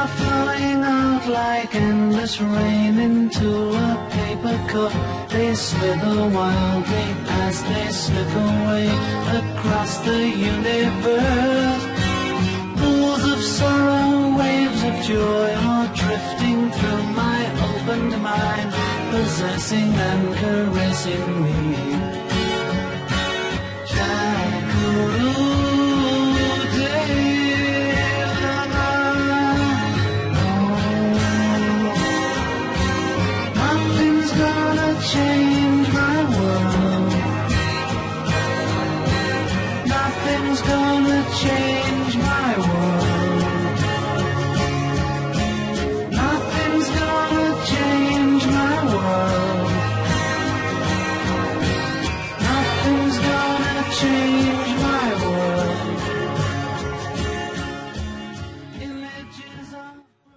are flowing out like endless rain into a paper cup. They slither wildly as they slip away across the universe. Pools of sorrow, waves of joy are drifting through my opened mind, possessing and caressing me. Nothing's gonna change my world. Nothing's gonna change my world. Nothing's gonna change my world. Nothing's gonna change my world. Images of...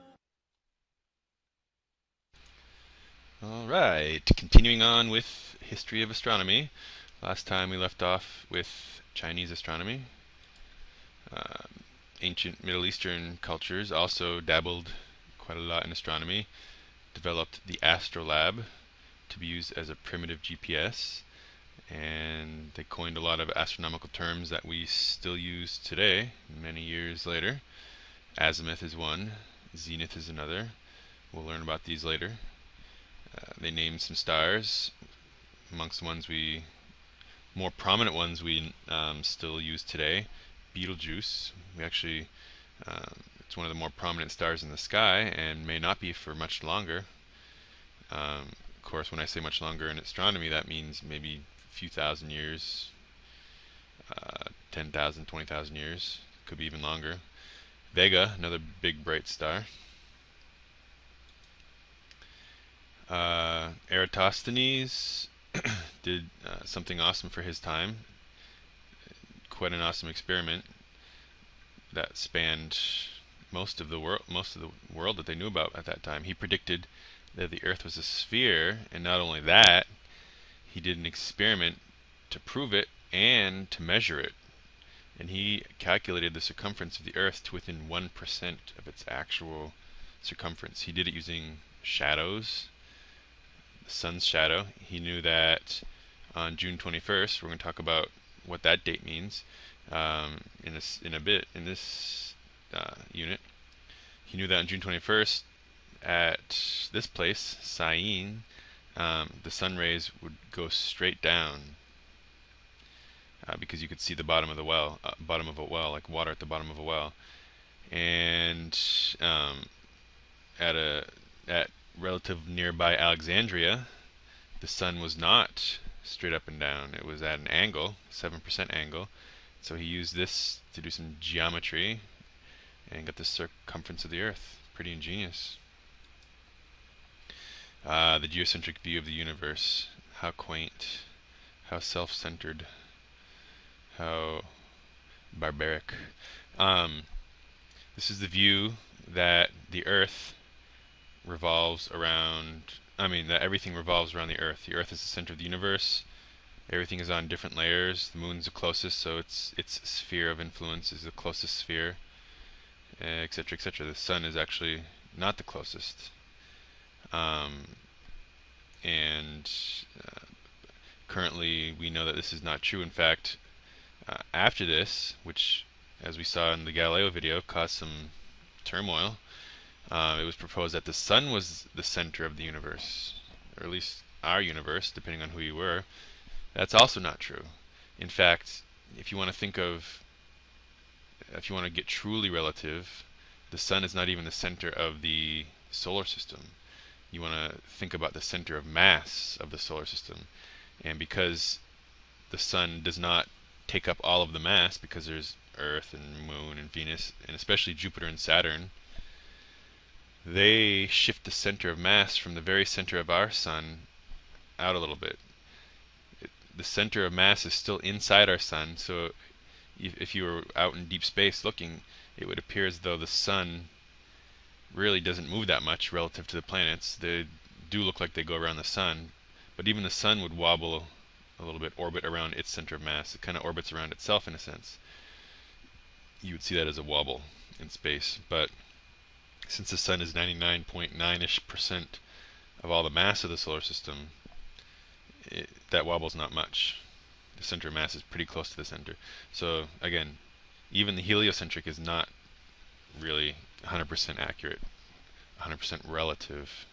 Alright, continuing on with history of astronomy. Last time we left off with Chinese astronomy. Ancient Middle Eastern cultures also dabbled quite a lot in astronomy, developed the astrolabe to be used as a primitive GPS, and they coined a lot of astronomical terms that we still use today, many years later. Azimuth is one, zenith is another. We'll learn about these later. They named some stars, amongst the ones more prominent ones we still use today. Betelgeuse, it's one of the more prominent stars in the sky and may not be for much longer. Of course, when I say much longer in astronomy, that means maybe a few thousand years, 10,000, 20,000 years, could be even longer. Vega, another big bright star. Eratosthenes did something awesome for his time. Quite an awesome experiment that spanned most of the world that they knew about at that time. He predicted that the Earth was a sphere, and not only that, he did an experiment to prove it and to measure it. And he calculated the circumference of the Earth to within 1% of its actual circumference. He did it using shadows, the sun's shadow. He knew that on June 21st, we're going to talk about what that date means in a bit in this unit. He knew that on June 21st at this place, Syene, the sun rays would go straight down because you could see the bottom of the well, like water at the bottom of a well. And at relative nearby Alexandria, the sun was not straight up and down. It was at an angle, 7% angle. So he used this to do some geometry and got the circumference of the Earth. Pretty ingenious. The geocentric view of the universe. How quaint. How self-centered. How barbaric. This is the view that the Earth revolves around, that everything revolves around the Earth. The Earth is the center of the universe. Everything is on different layers. The moon's the closest, so its sphere of influence is the closest sphere, etc., etc. The sun is actually not the closest. Currently we know that this is not true. In fact, after this, which, as we saw in the Galileo video, caused some turmoil, it was proposed that the sun was the center of the universe, or at least our universe, depending on who you were. That's also not true. In fact, if you want to get truly relative, the sun is not even the center of the solar system. You want to think about the center of mass of the solar system. And because the sun does not take up all of the mass, because there's Earth and Moon and Venus, and especially Jupiter and Saturn, they shift the center of mass from the very center of our sun out a little bit. The center of mass is still inside our sun, so if you were out in deep space looking, it would appear as though the sun really doesn't move that much relative to the planets. They do look like they go around the sun, but even the sun would wobble a little bit, orbit around its center of mass. It kind of orbits around itself in a sense. You would see that as a wobble in space, but since the sun is 99.9-ish% of all the mass of the solar system, that wobble's not much. The center of mass is pretty close to the center. So again, even the heliocentric is not really 100% accurate, 100% relative.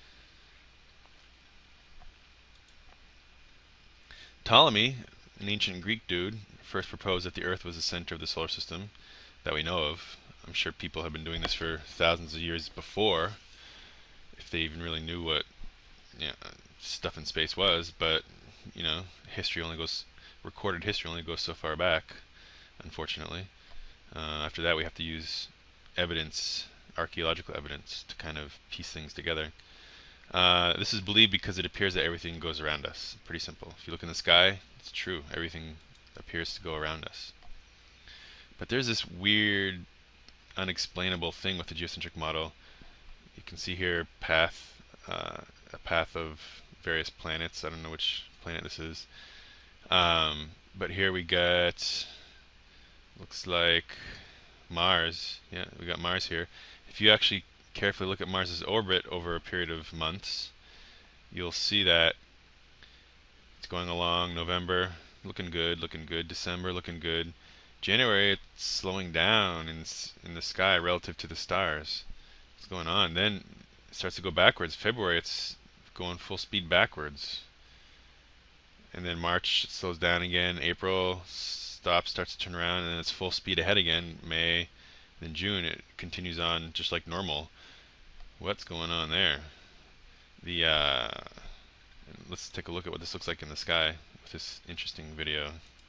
Ptolemy, an ancient Greek dude, first proposed that the Earth was the center of the solar system that we know of. I'm sure people have been doing this for thousands of years before, if they even really knew what stuff in space was. But recorded history only goes so far back, unfortunately. After that, we have to use evidence, archaeological evidence, to kind of piece things together. This is believed because it appears that everything goes around us. Pretty simple. If you look in the sky, it's true. Everything appears to go around us. But there's this weird, unexplainable thing with the geocentric model. You can see here a path of various planets. I don't know which planet this is. But here we got, looks like Mars. Yeah, we got Mars here. If you actually carefully look at Mars's orbit over a period of months, you'll see that it's going along. November, looking good, looking good. December, looking good. January, it's slowing down in the sky relative to the stars. What's going on? Then it starts to go backwards. February, it's going full speed backwards. And then March, it slows down again. April, stops, starts to turn around, and then it's full speed ahead again. May, then June, it continues on just like normal. What's going on there? Let's take a look at what this looks like in the sky with this interesting video.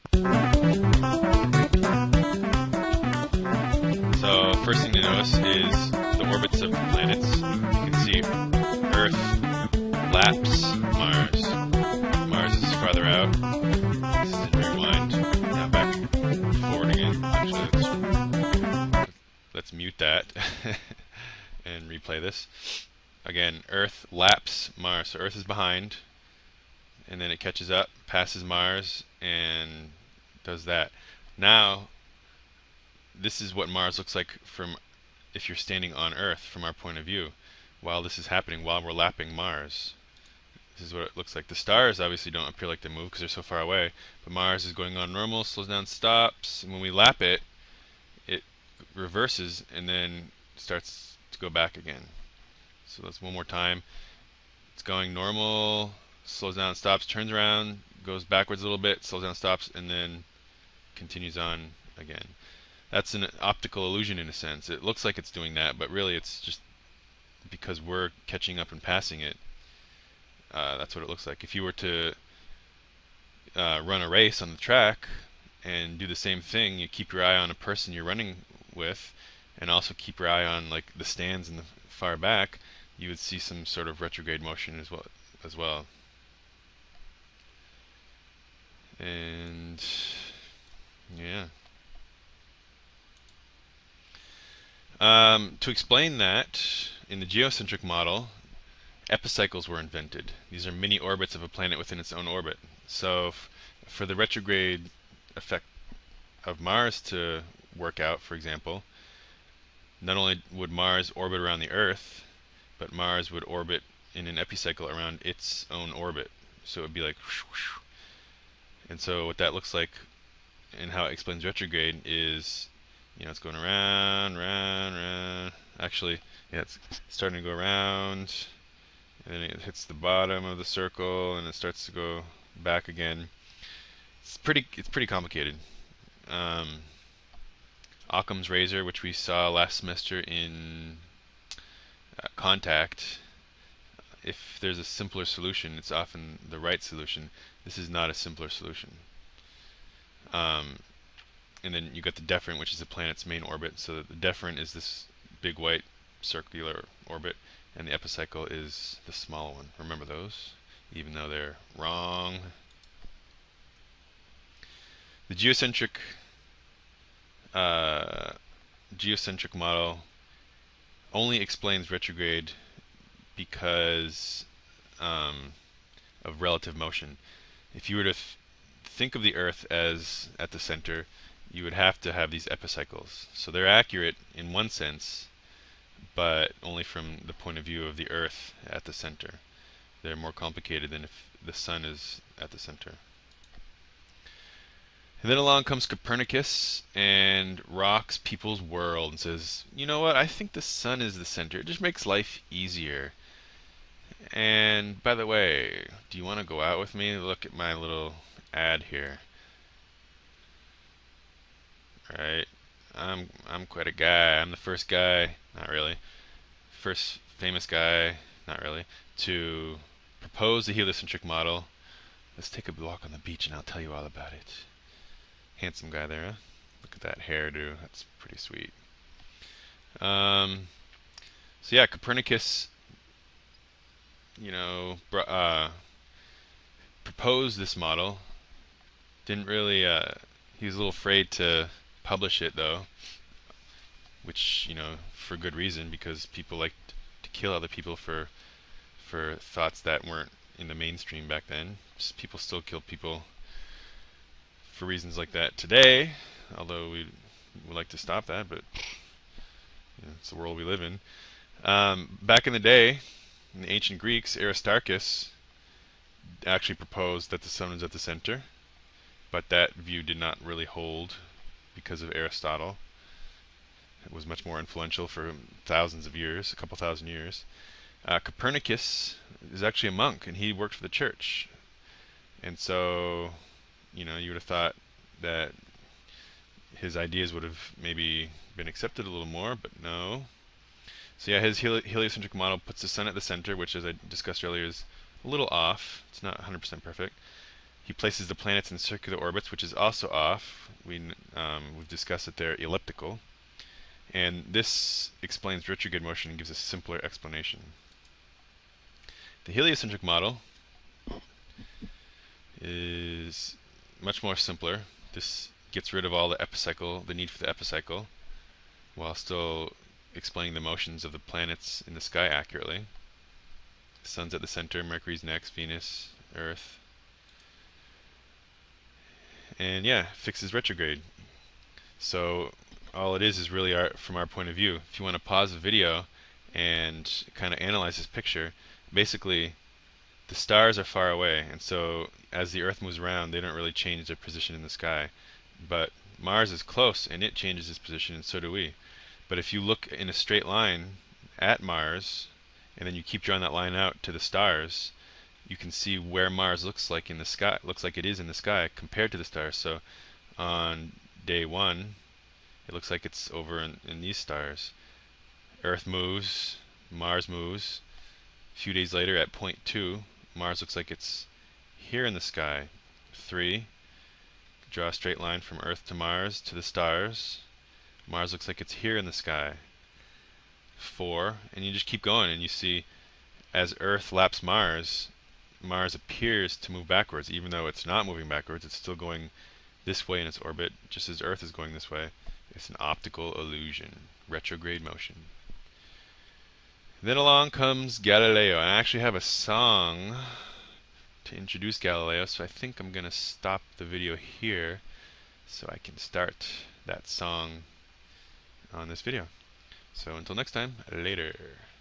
So first thing to notice is the orbits of the planets. You can see Earth laps Mars. Mars is farther out. This is in rewind. Now back forward again. Actually, let's mute that and replay this. Again, Earth laps Mars. So Earth is behind, and then it catches up, passes Mars, and does that. Now, this is what Mars looks like from if you're standing on Earth from our point of view. While this is happening, while we're lapping Mars, this is what it looks like. The stars obviously don't appear like they move because they're so far away, but Mars is going on normal, slows down, stops, and when we lap it, it reverses and then starts to go back again. So that's one more time. It's going normal, slows down, stops, turns around, goes backwards a little bit, slows down, stops, and then continues on again. That's an optical illusion in a sense. It looks like it's doing that, but really it's just because we're catching up and passing it. That's what it looks like. If you were to run a race on the track and do the same thing, you keep your eye on a person you're running with, and also keep your eye on like the stands in the far back, you would see some sort of retrograde motion as well. And yeah. To explain that, in the geocentric model, epicycles were invented. These are mini orbits of a planet within its own orbit. So for the retrograde effect of Mars to work out, for example, not only would Mars orbit around the Earth, but Mars would orbit in an epicycle around its own orbit. So it would be like whoosh, whoosh. And so what that looks like and how it explains retrograde is, it's going around, round, round. Actually, yeah, it's starting to go around, and then it hits the bottom of the circle, and it starts to go back again. It's pretty complicated. Occam's razor, which we saw last semester in Contact, if there's a simpler solution, it's often the right solution. This is not a simpler solution. And then you got the deferent, which is the planet's main orbit. So the deferent is this big white circular orbit, and the epicycle is the small one. Remember those, even though they're wrong. The geocentric model only explains retrograde because of relative motion. If you were to think of the Earth as at the center, you would have to have these epicycles. So they're accurate in one sense, but only from the point of view of the Earth at the center. They're more complicated than if the sun is at the center. And then along comes Copernicus and rocks people's world and says, you know what, I think the sun is the center. It just makes life easier. And by the way, do you want to go out with me? Look at my little ad here. Right? I'm quite a guy. I'm the first guy, not really. First famous guy, not really, to propose the heliocentric model. Let's take a walk on the beach and I'll tell you all about it. Handsome guy there, huh? Look at that hairdo. That's pretty sweet. So yeah, Copernicus, proposed this model. Didn't really. He was a little afraid to publish it though, which for good reason, because people liked to kill other people for thoughts that weren't in the mainstream back then. People still kill people for reasons like that today, although we would like to stop that, but it's the world we live in. Back in the day, in the ancient Greeks, Aristarchus actually proposed that the sun was at the center, but that view did not really hold because of Aristotle. It was much more influential for thousands of years, a couple thousand years. Copernicus is actually a monk, and he worked for the church. And so, you would have thought that his ideas would have maybe been accepted a little more, but no. So yeah, his heliocentric model puts the sun at the center, which, as I discussed earlier, is a little off. It's not 100% perfect. He places the planets in circular orbits, which is also off. We've discussed that they're elliptical. And this explains retrograde motion and gives a simpler explanation. The heliocentric model is much more simpler. This gets rid of all the need for the epicycle, while still explaining the motions of the planets in the sky accurately. The sun's at the center, Mercury's next, Venus, Earth. And yeah, fixes retrograde. So all it is really from our point of view. If you want to pause the video and kind of analyze this picture, basically the stars are far away, and so as the Earth moves around, they don't really change their position in the sky. But Mars is close, and it changes its position, and so do we. But if you look in a straight line at Mars, and then you keep drawing that line out to the stars, you can see where Mars looks like in the sky, looks like it is in the sky compared to the stars. So on day 1, it looks like it's over in these stars. Earth moves, Mars moves. A few days later at point 2, Mars looks like it's here in the sky. 3, draw a straight line from Earth to Mars to the stars. Mars looks like it's here in the sky. 4, and you just keep going, and you see as Earth laps Mars, Mars appears to move backwards, even though it's not moving backwards. It's still going this way in its orbit, just as Earth is going this way. It's an optical illusion, retrograde motion. Then along comes Galileo, and I actually have a song to introduce Galileo, so I think I'm going to stop the video here so I can start that song on this video. So until next time, later.